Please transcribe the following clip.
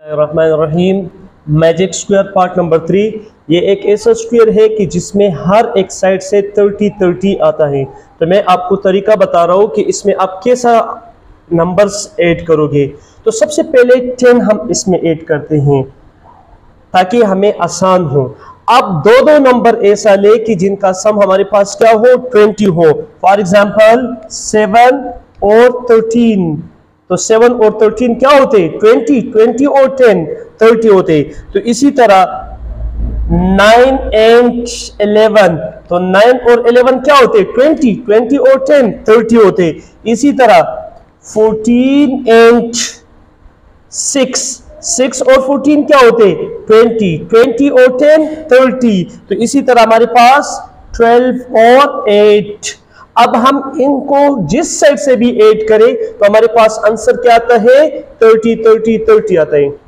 रहीम। Magic square part number 3। ये एक ऐसा स्क्वायर है कि जिसमें हर एक साइड से 30-30 आता है। तो मैं आपको तरीका बता रहा हूँ कि इसमें आप कैसा नंबर्स ऐड करोगे। तो सबसे पहले 10 हम इसमें ऐड करते हैं ताकि हमें आसान हो। अब दो नंबर ऐसा ले कि जिनका सम हमारे पास क्या हो, 20 हो। फॉर एग्जाम्पल 7 और 13। तो 7 और 13 क्या होते? 20 और 10 30 होते। तो इसी तरह 9 एंड 11। तो 9 और 11 क्या होते? 20 और 10 30 होते। इसी तरह 14 एंड 6 और 14 क्या होते? 20 और 10 30। तो इसी तरह हमारे पास 12 और 8। अब हम इनको जिस साइड से भी ऐड करें तो हमारे पास आंसर क्या आता है? 30 आता है।